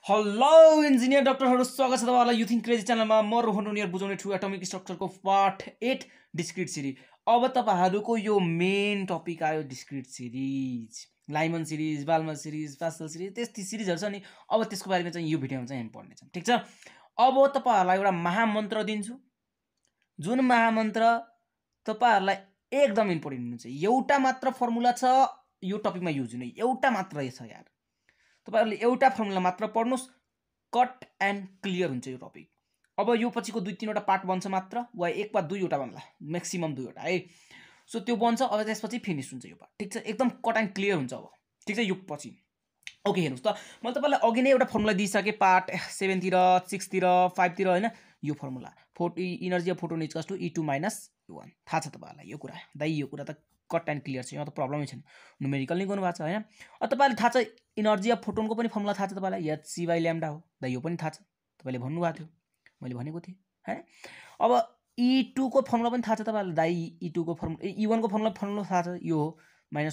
Hello engineer डाक्टरहरु, स्वागत छ तपाईहरुलाई यु थिंक क्रेजी च्यानलमा। म ROHAN बुझाउने छु एटोमिक स्ट्रक्चरको पार्ट 8 डिस्क्रिट सिरिज। अब तपाईहरुको यो मेन टपिक आयो discrete series, Lyman series, Balmer series, Pascal series, त्यस्ती सिरिजहरु छ नि। अब त्यसको बारेमा चाहिँ यो भिडियोमा चाहिँ हामी पढ्ने छौं, ठीक छ। अब तपाईहरुलाई एउटा महामन्त्र दिन्छु, जुन महामन्त्र तपाईहरुलाई एकदम इम्पोर्टेन्ट हुन्छ। एउटा मात्र फर्मुला छ यो टपिकमा युज हुने, एउटा मात्र छ यार। तपाईहरुले एउटा फर्मुला मात्र पढ्नुस्, कट एन्ड क्लियर हुन्छ यो टपिक। अब यो पछिको 2-3 वटा पार्ट बन्छ मात्र, वा एक वा 2 वटा बन्ला, म्याक्सिमम 2 वटा है। सो त्यो बन्छ, अब त्यसपछि फिनिश हुन्छ यो पार्ट, ठीक छ। एकदम कट एन्ड क्लियर हुन्छ अब, ठीक छ। यो पछि ओके हेर्नुस् त, मैले तपाईलाई अघि नै एउटा फर्मुला दिइसके पार्ट 7 तिर, 6 तिर, 5 तिर हैन। यो formula energy of photon equals to E2 - U1 थाहा छ तपाईहरुलाई यो कुरा। दाइ यो कुरा त कट एन्ड क्लियर छ, यहाँ त प्रब्लमै छैन। न्युमेरिकल नै गर्नु भएको छ हैन। अब तपाईहरुलाई थाहा छ इनर्जी अफ फोटोनको पनि फर्मुला थाहा छ तपाईलाई, hc/λ हो। दाइ यो पनि थाहा छ, तपाईले भन्नु भएको थियो, मैले भनेको थिएँ हैन। अब E2 को फर्मुला पनि थाहा छ तपाईहरुलाई। दाइ E2 को फर्मुला, E1 को फर्मुला थाहा छ, यो हो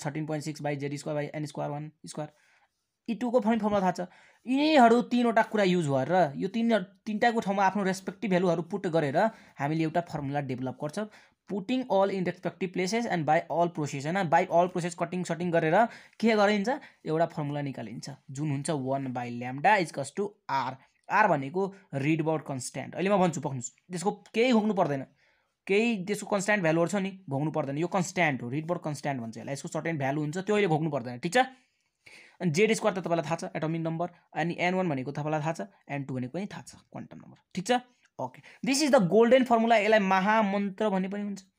-13.6/z²/n²1²। E2 को फर्मुला थाहा छ। यिनीहरु 3 वटा कुरा युज भएर यो तीनटाको ठाउँमा आफ्नो रेस्पेक्टिभ भ्यालुहरु पुट गरेर हामीले एउटा फर्मुला डेभलप गर्छ। Putting all in respective places and by all process हैन, by all process cutting sorting गरेर के गरिन्छ, एउटा फर्मुला निकालिन्छ जुन हुन्छ 1/λ = r। r भनेको रिडबर्ड कन्स्ट्यान्ट। अहिले म भन्छु पक्नुस्, त्यसको केही घोक्नु पर्दैन, केही त्यसको कन्स्ट्यान्ट भ्यालुहरु छ नि, घोक्नु पर्दैन। यो कन्स्ट्यान्ट हो, रिडबर्ड कन्स्ट्यान्ट भन्छ यसलाई। यसको सर्टेन भ्यालु हुन्छ, त्यो अहिले घोक्नु पर्दैन, ठीक छ। अनि z² त तपाईलाई थाहा छ, एटोमिक नम्बर। अनि n1 भनेको तपाईलाई थाहा छ, n2 भनेको पनि थाहा छ, क्वान्टम नम्बर, ठीक छ। Okay, this is the golden formula. यसलाई महामन्त्र भन्ने पनि हुन्छ,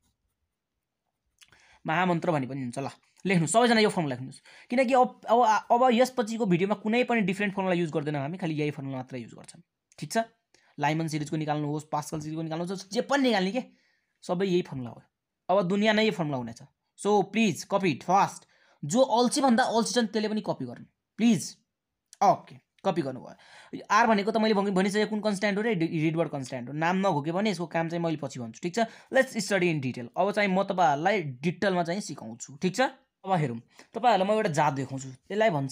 महामन्त्र भन्ने पनि हुन्छ। ल लेख्नु सबैजना यो फर्मुला लेख्नुस्, किनकि अब यसपछिको भिडियोमा कुनै पनि डिफरेन्ट फर्मुला युज गर्दैनौँ हामी, खाली यही फर्मुला मात्र युज गर्छौँ, ठीक छ। लाइमन सिरिजको निकाल्नु होस्, पास्कल सिरिजको निकाल्नु होस्, जे पनि निकाल्ने के सबै यही फर्मुला हो। अब दुनिया नै यही फर्मुला हुनेछ। So please copy it fast. जो अल्छी भन्दा अल्छी छन् त्यसले पनि कपी गर्नु प्लिज। ओके, कपी गर्नुभयो। आर भनेको त मैले भनिसकेँ कुन कन्स्ट्यान्ट हो रे, रिडबर्ड कन्स्ट्यान्ट हो। नाम नघोके भने यसको काम चाहिँ मैले पछि भन्छु, ठीक छ। Let's study in detail. अब चाहिँ म तपाईहरुलाई डिटेलमा चाहिँ सिकाउँछु, ठीक छ। अब हेरौँ, तपाईहरुलाई म एउटा जादु देखाउँछु। यसलाई भन्छ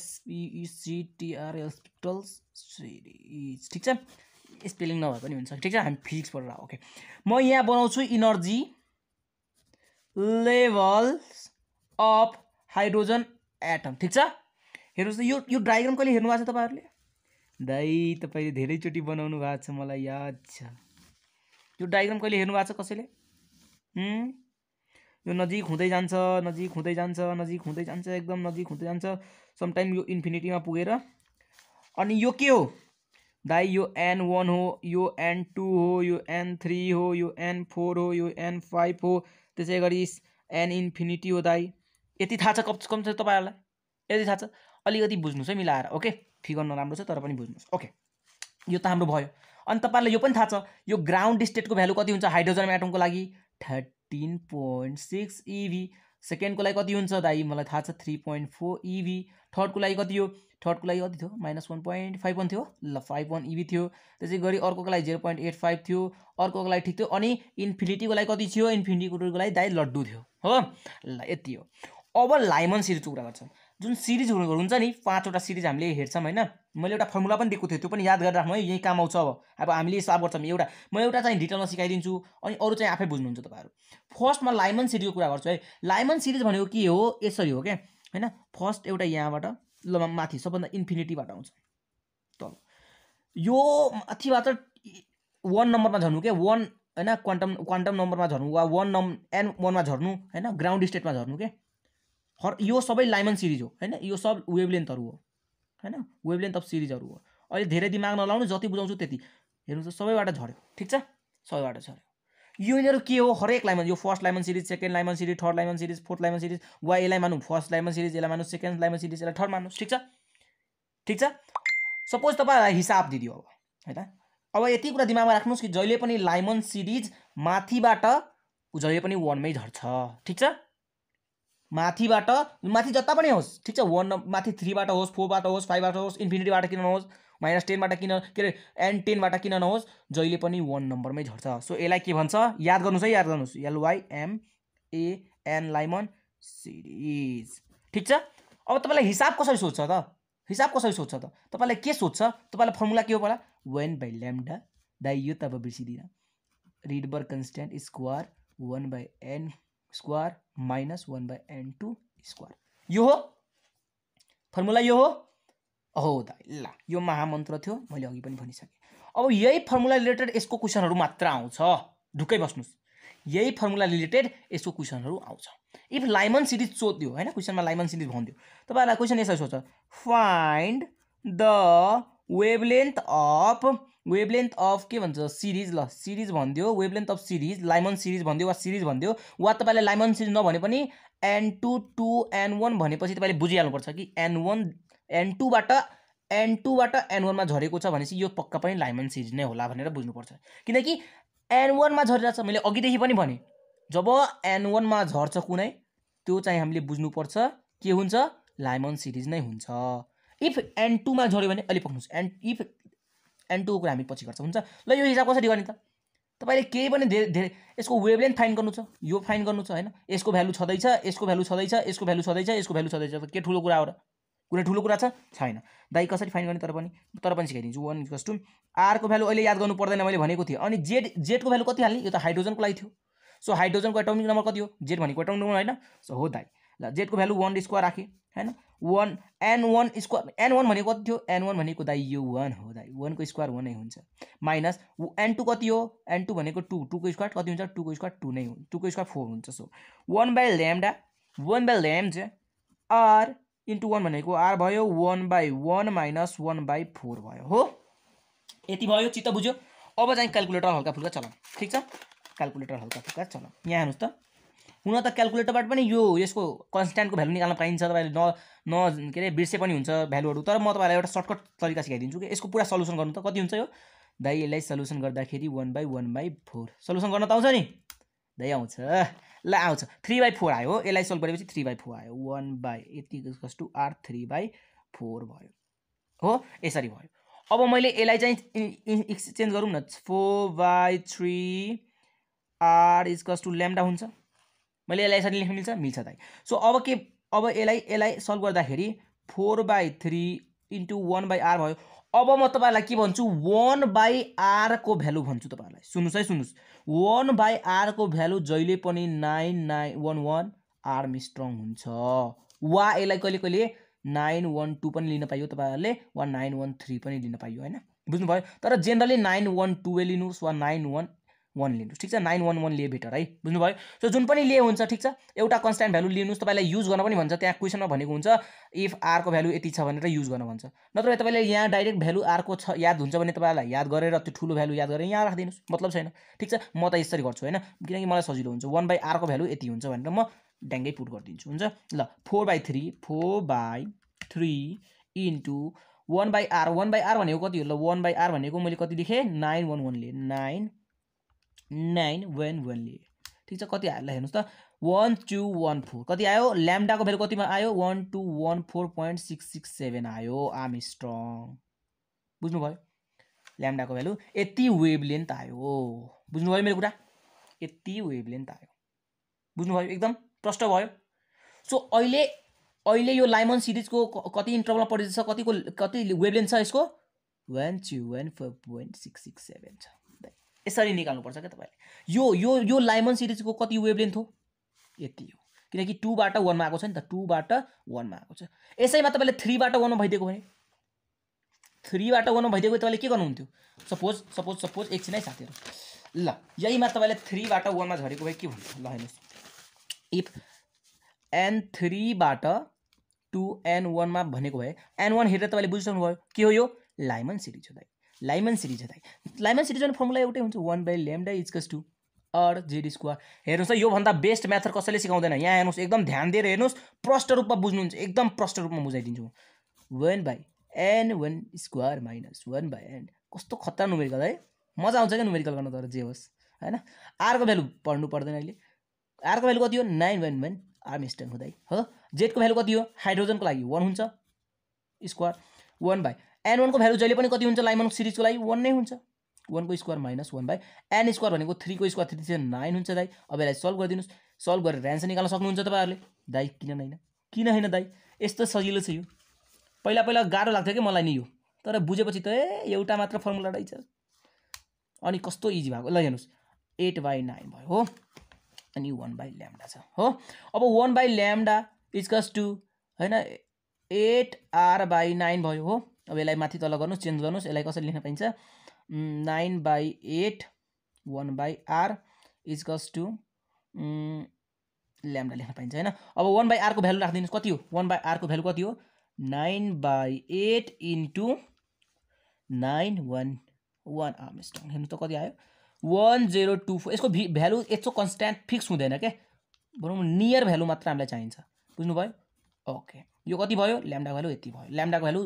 SPECTRL सिरिज, ठीक छ। स्पेलिङ नभए पनि हुन्छ, ठीक छ। हामी फिजिक्स पढेर। ओके, म यहाँ बनाउँछु energy levels of hydrogen atom, ठीक छ। हेर्नुस् त, यो डायग्राम कहिले हेर्नु भएको छ तपाईहरुले? दाइ तपाईले धेरैचोटी बनाउनु भएको छ, मलाई याद छ। यो डायग्राम कहिले हेर्नु भएको छ कसैले? यो नजिक हुँदै जान्छ, नजिक हुँदै जान्छ, नजिक हुँदै जान्छ, एकदम नजिक हुँदै जान्छ। समटाइम यो इन्फिनिटीमा पुगेर अनि यो के हो दाइ? यो n1 हो, यो n2 हो, यो n3 हो, यो n4 हो, यो n5 हो, त्यसैगरी n इन्फिनिटी हो। दाइ यति थाहा छ कम छ तपाईहरुलाई? यति थाहा छ? अलिकति बुझ्नुस् है मिलाएर। ओके, फिगर नराम्रो छ तर पनि बुझ्नुस्। ओके, यो त हाम्रो भयो। अनि तपाईहरुलाई यो पनि थाहा छ, यो ग्राउन्ड स्टेटको भ्यालु कति हुन्छ हाइड्रोजन एटमको लागि? 13.6 eV। सेकेन्डको लागि कति हुन्छ दाइ? मलाई थाहा छ 3.4 eV। थर्डको लागि कति हो? थर्डको लागि कति थियो? -1.51 थियो। ल 51 eV थियो। त्यसैगरी अर्कोको लागि 0.85 थियो, अर्कोको लागि ठीक थियो। अनि इन्फिनिटीको लागि कति थियो? इन्फिनिटीको लागि दाइ लड्डु थियो, हो। ल यति हो। अब लाइमन सिरिजको कुरा गर्छौँ। जुन सिरिज हुन्छ नि, 5 वटा सिरिज हामीले हेर्छौँ हैन। मैले एउटा फर्मुला पनि दिएको थिएँ, त्यो पनि याद गरेर राख्नु है, यही काम आउँछ। अब हामीले सल्भ गर्छौँ। म एउटा चाहिँ डिटेलमा सिकाइदिन्छु, अनि अरु चाहिँ आफै बुझ्नुहुन्छ तपाईहरु। फर्स्टमा लाइमन सिरिजको कुरा गर्छु है। लाइमन सिरिज भनेको के हो? यसरी हो के हैन। फर्स्ट एउटा यहाँबाट ल माथि सबभन्दा इन्फिनिटीबाट आउँछ तल, यो माथिबाट 1 नम्बरमा झर्नु के, 1 हैन, क्वान्टम नम्बरमा झर्नु, वा n1 मा झर्नु हैन, ग्राउन्ड स्टेटमा झर्नु के। यो सबै लाइमन सिरिज हो हैन। यो सब वेभलेन्थहरु हो हैन, वेभलेन्थ अफ सिरिजहरु हो। अहिले धेरै दिमाग नलाउनु, जति बुझाउँछु त्यति। हेर्नुस् त, सबैबाट झर्यो, ठीक छ, सबैबाट झर्यो। यो यिनीहरु के हो? हरेक लाइमन, यो first Lyman series, second Lyman series, third Lyman series, fourth Lyman series, वा यसलाई मानौ फर्स्ट लाइमन सिरिज, यसलाई मानौ सेकेन्ड लाइमन सिरिज, यसलाई थर्ड मान्नुस्, ठीक छ, ठीक छ। सपोज तपाईहरुलाई हिसाब दिदियो अब हैन। अब यति कुरा दिमागमा राख्नुस् कि जहिले पनि लाइमन सिरिज माथिबाट जहिले पनि 1 मै झर्छ, ठीक छ। माथिबाट, माथि जता पनि होस्, ठीक छ। 1 माथि 3 बाट होस्, 4 बाट होस्, 5 बाट होस्, इन्फिनिटीबाट किन नहोस्, -10 बाट किन, के रे n10 बाट किन नहोस्, जहिले पनि 1 नम्बरमै झर्छ। सो यसलाई के भन्छ? याद गर्नुस् है, याद गर्नुस्। LYMAN लाइमन सिरिज, ठीक छ। अब तपाईलाई हिसाब कसरी सोध्छ त? हिसाब कसरी सोध्छ त तपाईलाई के सोध्छ तपाईलाई फर्मुला के हो होला 1 by lambda दाइ यो त अब बिर्सिदिन Rydberg constant square 1 by n square minus 1 by n2 square यो हो फर्मुला यो हो हो दाइ ल यो महामन्त्र थियो मैले अघि पनि भनिसके अब यही फर्मुला रिलेटेड यसको क्वेशनहरु मात्र आउँछ ढुक्कै बस्नुस् यही फर्मुला रिलेटेड यसको क्वेशनहरु आउँछ इफ लाइमन सिरिज सोध्यो हैन क्वेशनमा लाइमन सिरिज भन्दियो तपाईलाई क्वेशन यसरी सोध्छ फाइन्ड द वेभलेन्थ अफ के भन्छ सिरिज ल सिरिज भन्दियो wavelength of series Lyman series भन्दियो वा सिरिज भन्दियो वा तपाईले लाइमन सिरिज नभने पनि n2 to n1 भनेपछि तपाईले बुझिहाल्नु पर्छ कि n2 बाट n1 मा झरेको छ भनेपछि यो पक्का पनि लाइमन सिरिज नै होला भनेर बुझ्नु पर्छ किनकि n1 मा झरिरहेछ मैले अघिदेखि पनि भने जब n1 मा झर्छ कुनै त्यो चाहिँ हामीले बुझ्नु पर्छ के हुन्छ लाइमन सिरिज नै हुन्छ इफ n2 मा झर्यो भने अलि पक्नुस् इफ n2 को कुरा हामी पछि गर्छ हुन्छ ल यो हिसाब कसरी गर्ने त तपाईले केही पनि धेरै यसको वेभलेन्थ फाइन्ड गर्नु छ यो फाइन्ड गर्नु छ हैन यसको भ्यालु छदैछ यसको भ्यालु छदैछ यसको भ्यालु छदैछ यसको भ्यालु छदैछ त के ठुलो कुरा हो र कुनै ठुलो कुरा छ छैन दाइ कसरी फाइन्ड गर्ने तर पनि सिकाइदिन्छु 1 = r को भ्यालु अहिले याद गर्नु पर्दैन मैले भनेको थिए अनि z को भ्यालु कति हाल्ने यो त हाइड्रोजनको लागि थियो सो हाइड्रोजनको एटोमिक नम्बर कति हो z भनेको एटोमिक नम्बर हैन सो हो दाइ ल z को भ्यालु 1 स्क्वायर राखे हैन 1 n1 स्क्वायर n1 भनेको कति थियो n1 भनेको दाइ यो 1 हो दाइ 1 को स्क्वायर 1 नै हुन्छ माइनस n2 कति हो n2 भनेको 2 2 को स्क्वायर कति हुन्छ 2 को स्क्वायर 2 नै हो 2 को स्क्वायर 4 हुन्छ so 1 by lambda r into 1 भनेको r भयो 1 by 1 minus 1 by 4 भयो हो यति भयो चित्त बुझ्यो अब चाहिँ क्याल्कुलेटर हल्का फुल्का चलाऊ ठीक छ क्याल्कुलेटर हल्का फुल्का चलाऊ यहाँ हेर्नुस् त हुन त क्याल्कुलेटरबाट पनि यो यसको कन्स्ट्यान्टको भ्यालु निकाल्न पाइन्छ तपाईले न के रे बिर्से पनि हुन्छ भ्यालुहरु तर म तपाईलाई एउटा सर्टकट तरिका सिकाइदिन्छु कि यसको पुरा सल्युसन गर्नु त कति हुन्छ यो दाइ यसलाई सल्युसन गर्दाखेरि 1 by 1 by 4 सल्युसन गर्न त आउँछ नि दाइ आउँछ ल आउँछ 3 by 4 आयो यसलाई सल्भ गरेपछि 3 by 4 आयो 1 by r 3 by 4 भयो हो यसरी भयो अब मैले यसलाई चाहिँ एक्सचेन्ज गरौँ न 4 by 3 r lambda हुन्छ मैले यसलाई यसरी लेख्न मिल्छ दाइ सो अब यसलाई सल्भ गर्दाखेरि 4 by 3 into 1 by r भयो अब म तपाईलाई के भन्छु 1 by r को भ्यालु भन्छु तपाईलाई सुन्नुस् 1 by r को भ्यालु जहिले पनि 9911 आर्मस्ट्रङ हुन्छ वा यसलाई कहिले 912 पनि लिन पाइयो तपाईहरुले वा 913 पनि लिन पाइयो हैन बुझ्नु भयो तर जनरली 912 लिनुस् वा 911 लिनुस् ठीक छ 911 लिए बेटर है बुझ्नु भयो सो जुन पनि लिए हुन्छ ठीक छ एउटा कन्स्ट्यान्ट भ्यालु लिनुस् तपाईलाई युज गर्न पनि भन्छ त्यहाँ क्वेशनमा भनेको हुन्छ इफ r को भ्यालु यति छ भनेर युज गर्न भन्छ नत्र तपाईले यहाँ डाइरेक्ट भ्यालु r को छ याद हुन्छ भने तपाईलाई याद गरेर त्यो ठुलो भ्यालु याद गरेर यहाँ राख्दिनुस् मतलब छैन ठीक छ म त यसरी गर्छु हैन किनकि मलाई सजिलो हुन्छ 1 by r को भ्यालु यति हुन्छ भनेर म ड्याङ्गै पुट गरिदिन्छु हुन्छ ल 4 by 3 into 1 by r भनेको कति हो ल 1 by r भनेको मैले कति लेखे 911 ले 911 ले ठीक छ कति आयो ल हेर्नुस् त 1214 कति आयो ल्याम्डा को भ्यालु कतिमा आयो 1214.667 आयो आर्मस्ट्रङ बुझ्नु भयो ल्याम्डा को भ्यालु यति वेभलेन्थ आयो बुझ्नु भयो मेरो कुरा यति वेभलेन्थ आयो बुझ्नु भयो एकदम प्रष्ट भयो सो अहिले यो लाइमन सिरिज को कति इन्टरभलमा पढिन्छ कति वेभलेन्थ छ यसको 1214.667 छ यसरी निकाल्नु पर्छ के तपाईले यो लाइमन सिरिज को कति वेभलेन्थ हो यति हो किनकि 2 बाट 1 मा आएको छ नि त 2 बाट 1 मा आएको छ यसैमा तपाईले 3 बाट 1 मा भइदिएको भने 3 बाट 1 मा भइदिएको तपाईले के गर्नु हुन्थ्यो सपोज एकछिन है साथीहरु ल यहीमा तपाईले 3 बाट 1 मा झरेको भए के हुन्थ्यो ल हेर्नुस् इफ n3 बाट 2n1 मा भनेको भए n1 हेरेर तपाईले बुझिसक्नु भयो के हो यो लाइमन सिरिज हो दाइ लाइमन सिरिज भने फर्मुला एउटै हुन्छ 1 by lambda = r z square हेर्नुस् त यो भन्दा बेस्ट मेथड कसैले सिकाउँदैन यहाँ हेर्नुस् एकदम ध्यान दिएर हेर्नुस् प्रष्ट रूपमा बुझ्नुहुन्छ एकदम प्रष्ट रूपमा बुझाइदिन्छु 1 by n1 square minus 1 by n कस्तो खतरा न्युमेरिकल है मजा आउँछ के न्युमेरिकल गर्न तर जे होस् हैन r को भ्यालु पढ्नु पर्दैन अहिले r को भ्यालु कति हो 911 आर्मस्ट्रङ हुँदै हो z को भ्यालु कति हो हाइड्रोजनको लागि 1 हुन्छ स्क्वायर 1 by n1 को भ्यालु जहिले पनि कति हुन्छ लाइमन सिरिज को लागि 1 नै हुन्छ 1 को square minus 1 by n square भनेको 3 को स्क्वायर 3 चाहिँ 9 हुन्छ दाइ अब यसलाई सल्भ गरिदिनुस् सल्भ गरेर आन्सर निकाल्न सक्नुहुन्छ तपाईहरुले दाइ किन हैन दाइ यस्तो सजिलो छ यो पहिला पहिला गाह्रो लाग्थ्यो कि मलाई नि यो, तर बुझेपछि त एउटा मात्र फर्मुला रहेछ अनि कस्तो इजी भएको। ल हेर्नुहोस् 8/9 भयो हो, अनि 1/λ छ हो। अब 1/λ इक्वल्स टु हैन 8r/9 भयो हो। अब यसलाई माथि तल गर्नुहोस्, चेन्ज गर्नुहोस्, यसलाई कसरी लेख्न पाइन्छ 9/8 1/r इक्वल्स टु λ लेख्न पाइन्छ हैन। अब 1/r को भ्यालु राख्दिनुस्, कति हो 1/r को भ्यालु कति हो 9/8 इन्टु 911 मिस्टेक हेर्नु त कति आयो 1024। यसको भ्यालु यस्तो कन्स्ट्यान्ट फिक्स हुँदैन के, भनौँ नियर भ्यालु मात्र हामीलाई चाहिन्छ, बुझ्नुभयो। ओके यो कति भयो ल्याम्डा भ्यालु यति भयो, ल्याम्डाको भ्यालु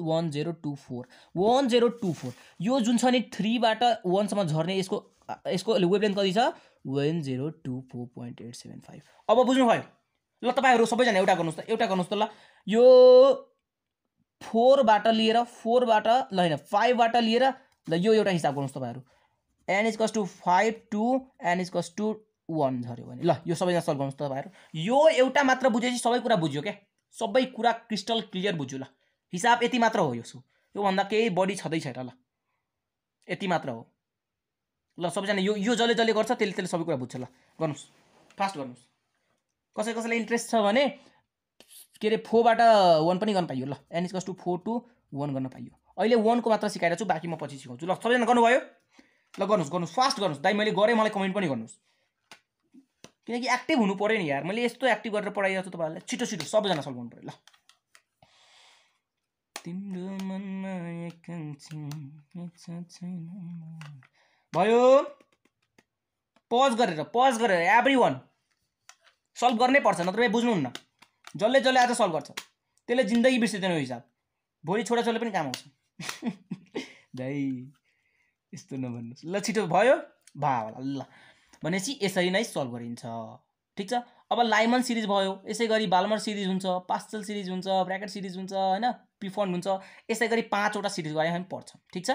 1024 यो जुन छ नि 3 बाट 1 सम्म झर्ने यसको वेभलेन्थ कति छ 1024.875। अब बुझ्नुभयो। ल तपाईहरु सबैजना एउटा गर्नुस् त ल यो 4 बाट लिएर 4 बाट ल हैन 5 बाट लिएर ल यो एउटा हिसाब गर्नुस् तपाईहरु n = 5 to n = 1 झर्यो भने ल यो सबैजना सल्भ गर्नुस् तपाईहरु। यो एउटा मात्र बुझेपछि सबै कुरा बुझ्यो के, सबै कुरा क्रिस्टल क्लियर बुझ्यो। ल हिसाब यति मात्र हो, यो भन्दा केही बढी छदै छैन। ल यति मात्र हो। ल सबैजना यो जले जले गर्छ त्यसले सबै कुरा बुझ्छ। ल गर्नुस् फास्ट गर्नुस्। कसैलाई इन्ट्रेस्ट छ भने के रे 4 बाट 1 पनि गर्न पाइयो। ल n = 4 to 1 गर्न पाइयो। अहिले 1 को मात्र सिकाइरा छु, बाकी म पछि सिकाउँछु। ल सबैजना गर्नुभयो। ल गर्नुस् फास्ट गर्नुस्। दाइ मैले गरे मलाई कमेन्ट पनि गर्नुस्, किनकि एक्टिभ हुनु पर्यो नि यार। मैले यस्तो एक्टिभ गरेर पढाइरहेको छु तपाईहरुलाई, छिटो छिटो सबैजना सल्भ गर्नु पर्यो। ल तिम्रो मनमा भयो, पज गरेर एभ्रीवन सल्भ गर्नै पर्छ, नत्र बुझ्नुहुन्न। जसले आज सल्भ गर्छ त्यसले जिन्दगी बिर्सिदैन यो हिसाब, भोलि छोराछोरीले पनि काम आउँछ। दाइ यस्तो नभन्नुस्। ल छिटो भयो होला। ल भनेपछि यसरी नै सल्भ गरिन्छ, ठीक छ। अब लाइमन सिरिज भयो, यसै गरी बाल्मर सिरिज हुन्छ, पास्कल सिरिज हुन्छ, ब्र्याकेट सिरिज हुन्छ हैन, पिफन्ड हुन्छ। यसै गरी 5 वटा सिरिज गरे हामी पढ्छौं, ठीक छ।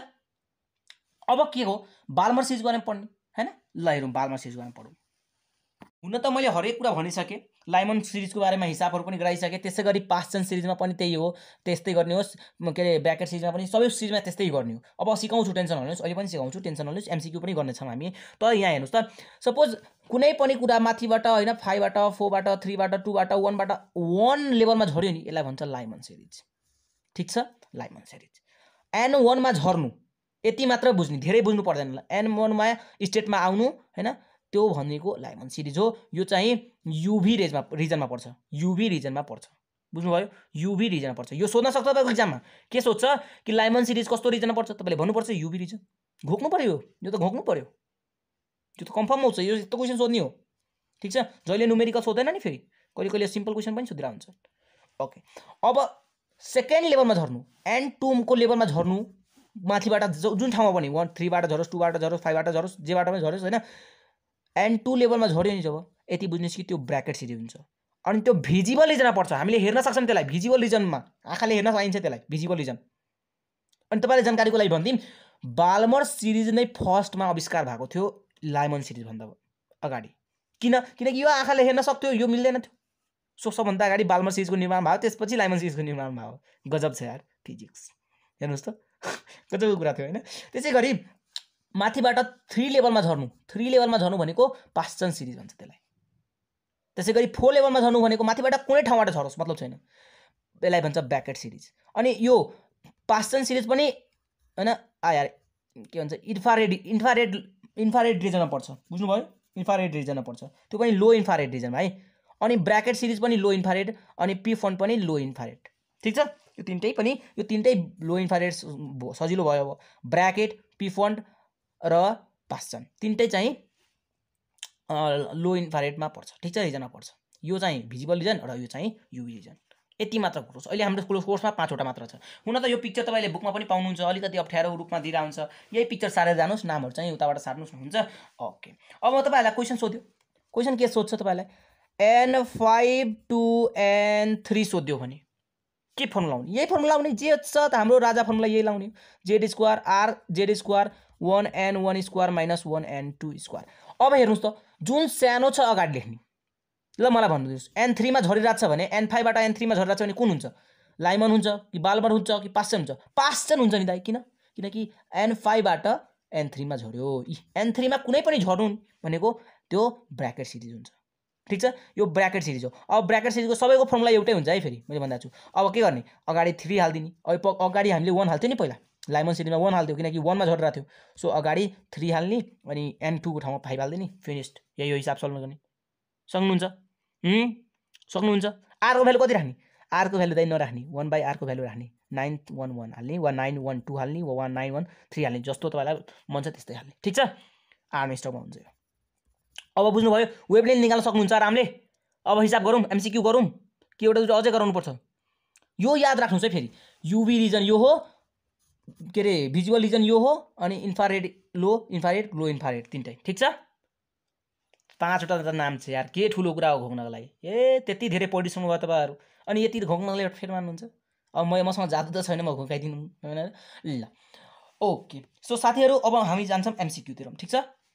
अब के हो बाल्मर सिरिज गर्ने पढ्ने हैन। ल हेरौँ बाल्मर सिरिज गर्ने पढौँ। हुन त मैले हरेक कुरा भनिसके, लाइमन सिरिजको बारेमा हिसाबहरु पनि गराइसके, त्यसै गरी पास्कल सिरिजमा पनि त्यही हो, त्यस्तै गर्ने होस्। के रे ब्र्याकेट सिरिजमा पनि सबै सिरिजमा त्यस्तै गर्ने हो। अब सिकाउँछु, टेन्सन नलिनुस्, अहिले पनि सिकाउँछु, टेन्सन नलिनुस्। एमसीक्यू पनि गर्ने छौं हामी। तर यहाँ हेर्नुस् त, सपोज कुनै पनि कुरा माथिबाट हैन 5 बाट 4 बाट 3 बाट 2 बाट 1 बाट 1 लेभलमा झर्यो नि यसलाई भन्छ लाइमन सिरिज, ठीक छ। लाइमन सिरिज n1 मा झर्नु यति मात्र बुझ्नु, धेरै बुझ्नु पर्दैन। n1 मा स्टेटमा आउनु हैन, त्यो भनेको लाइमन सिरिज हो। यो चाहिँ युभी रिजनमा पर्छ, युभी रिजनमा पर्छ, बुझ्नुभयो। युभी रिजनमा पर्छ। यो सोध्न सक्छ तपाईको एक्जाममा, के सोध्छ कि लाइमन सिरिज कस्तो रिजनमा पर्छ, तपाईले भन्नुपर्छ युभी रिजन। घोक्नु पर्यो, यो त घोक्नु पर्यो, त्यो त कन्फर्म आउँछ। यो यस्तो क्वेशन सोध्ने हो, ठीक छ। जहिले न्युमेरिकल सोध्दैन नि, फेरि कहिले सिम्पल क्वेशन पनि सोधिरा हुन्छ। ओके अब सेकेन्ड लेभलमा झर्नु, n2 को लेभलमा झर्नु, माथिबाट जुन ठाउँमा पनि 1 3 बाट झरोस्, 2 बाट झरोस्, 5 बाट झरोस्, जेबाट पनि झरोस् हैन। n2 लेभलमा झर्यो नि जब, यति बुझ्नुस् कि त्यो ब्र्याकेट सिरिज हुन्छ। अनि त्यो भिजिबल रिजनमा पर्छ, हामीले हेर्न सक्छौं त्यसलाई भिजिबल रिजनमा, आँखाले हेर्न पाइन्छ त्यसलाई भिजिबल रिजन। अनि तपाईले जानकारीको लागि भन्दिम, बाल्मर सिरिज नै फर्स्टमा आविष्कार भएको थियो लाइमन सिरिज भन्दा अगाडि। किनकि यो आँखाले हेर्न सक्थ्यो, यो मिल्दैन थियो। सो सबभन्दा अगाडि बाल्मर सिरिजको निर्माण भयो, त्यसपछि लाइमन सिरिजको निर्माण भयो। गजब छ यार फिजिक्स, हेर्नुस् त गजबको कुरा थियो हैन। त्यसै गरी माथिबाट 3 लेभलमा झर्नु भनेको पास्कल सिरिज भन्छ त्यसलाई। त्यसै गरी 4 लेभलमा झर्नु भनेको माथिबाट कुनै ठाउँबाट झरोस्, मतलब छैन, यसलाई भन्छ ब्र्याकेट सिरिज। अनि यो पास्कल सिरिज पनि हैन यार के भन्छ इन्फ्रारेड रिजनमा पर्छ, बुझ्नुभयो। इन्फ्रारेड रिजनमा पर्छ, त्यो पनि लो इन्फ्रारेड रिजनमा है। अनि ब्र्याकेट सिरिज पनि लो इन्फ्रारेड, अनि पी फन्ड पनि लो इन्फ्रारेड, ठीक छ। यो तीनटै लो इन्फ्रारेड सजिलो भयो। अब ब्र्याकेट, पी फन्ड र पास्कल तीनटै चाहिँ लो इन्फ्रारेडमा पर्छ, ठीक छ, रिजनमा पर्छ। यो चाहिँ भिजिबल रिजन र यो चाहिँ युभी रिजन। यति मात्र कुरो छ। अहिले हाम्रो कोर्समा 5 वटा मात्र छ। हुन त यो पिक्चर तपाईले बुकमा पनि पाउनुहुन्छ, अलिकति अप्ठ्यारो रूपमा दिइरा हुन्छ, यही पिक्चर सारेर जानुस्, नामहरु चाहिँ उताबाट सार्नुस् हुन्छ। ओके अब म तपाईहरुलाई क्वेशन सोध्यो। क्वेशन के सोध्छ तपाईलाई, n5 to n3 सोध्यो भने के फर्मुला लाउने? यही फर्मुला लाउने, जे छ त हाम्रो राजा फर्मुला यही लाउने, z² r z² 1n1² - 1n2²। अब हेर्नुस् त, जुन सानो छ अगाडि लेख्ने। ल मलाई भन्नुस् n3 मा झरिरहेछ भने n5 बाट n3 मा झरिरहेछ भने कुन हुन्छ? लाइमन हुन्छ कि बाल्मर हुन्छ कि पास्चन हुन्छ? पास्चन हुन्छ नि दाइ। किनकि N5 बाट N3 मा झर्यो। N3 मा कुनै पनि झर्नु भनेको त्यो ब्र्याकेट सिरिज हुन्छ। ठीक छ, यो ब्र्याकेट सिरिज हो। अब ब्र्याकेट सिरिजको सबैको फर्मुला एउटै हुन्छ है। फेरि मैले भन्दा छु अब के गर्ने, अगाडि 3 हाल्दिने। अगाडि हामीले 1 हाल्थ्यो नि पहिला, लाइमन सिरिजमा 1 हाल्थ्यो किनकि 1 मा झरिरहेको थियो। सो अगाडि 3 हाल्ने अनि N2 को ठाउँमा 5 हाल्दिने, फिनिस्ड। यही हो हिसाब सल्भ गर्ने। सक्नुहुन्छ? सक्नुहुन्छ? R को भ्यालु कति राख्ने? R को भ्यालु दाइ नराख्ने, 1/R को भ्यालु राख्ने। 911 हाल्ने वा 912 हाल्ने वा 913 हाल्ने, जस्तो तपाईलाई मन छ त्यस्तै हाल्ने। ठीक छ, R मा स्टकमा हुन्छ। अब बुझ्नुभयो? वेभलेन्थ निकाल्न सक्नुहुन्छ आरामले। अब हिसाब गरौँ, MCQ गरौँ कि एउटा दुईटा अझै गराउनु पर्छ? यो याद राख्नुस् है। फेरि UV रिजन यो हो, के रे भिजुअल रिजन यो हो, अनि infrared low infrared low infrared तीनटै। ठीक छ, 5वटा त नाम छ यार, के ठुलो कुरा हो घोक्नको लागि। त्यति धेरै पढिसक्नु भयो तपाईहरु, अनि यति घोक्नको लागि फेर मान्नुहुन्छ? अब मसँग जादु त छैन, म घोकाइदिनु हैन ल। ओके, सो साथीहरु अब हामी जान्छौं MCQ तिर। ठीक छ,